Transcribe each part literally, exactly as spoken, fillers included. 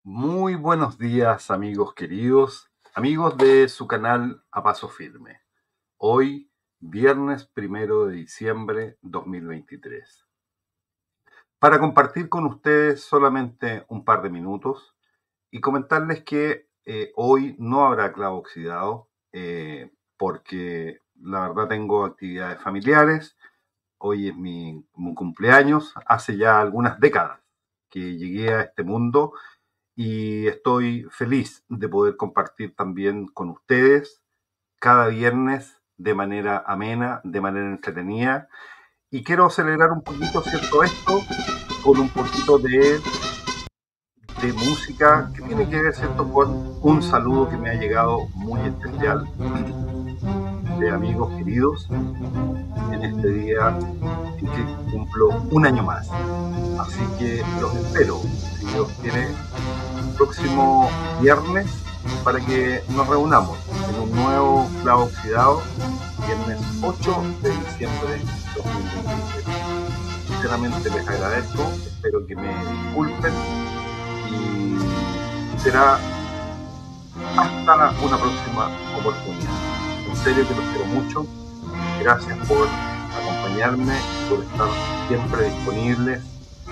Muy buenos días, amigos queridos, amigos de su canal A Paso Firme. Hoy, viernes primero de diciembre dos mil veintitrés. Para compartir con ustedes solamente un par de minutos y comentarles que eh, hoy no habrá clavo oxidado eh, porque la verdad tengo actividades familiares. Hoy es mi, mi cumpleaños, hace ya algunas décadas que llegué a este mundo y estoy feliz de poder compartir también con ustedes cada viernes de manera amena, de manera entretenida. Y quiero celebrar un poquito, ¿cierto? Esto con un poquito de, de música que tiene que ver, ¿cierto? Con un saludo que me ha llegado muy especial de amigos queridos en este día en que cumplo un año más. Así que los espero, si Dios quiere, próximo viernes para que nos reunamos en un nuevo clavo oxidado, viernes ocho de diciembre dos mil veintitrés. Sinceramente les agradezco, espero que me disculpen y será hasta una próxima oportunidad. En serio que los quiero mucho. Gracias por acompañarme y por estar siempre disponibles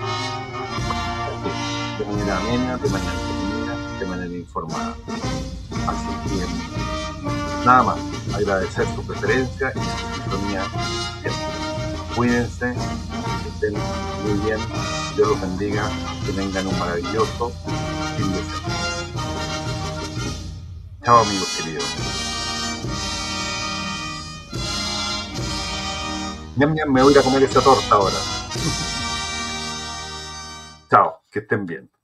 de manera amena, de manera entretenida, de manera informada. Así que nada más, agradecer su preferencia y su sintonía siempre. Cuídense, que estén muy bien, Dios los bendiga, que tengan un maravilloso fin de semana. Chao, amigos queridos. Ñam, ñam, me voy a ir a comer esa torta ahora. Chao, que estén bien.